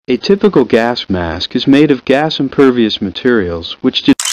A typical gas mask is made of gas-impervious materials which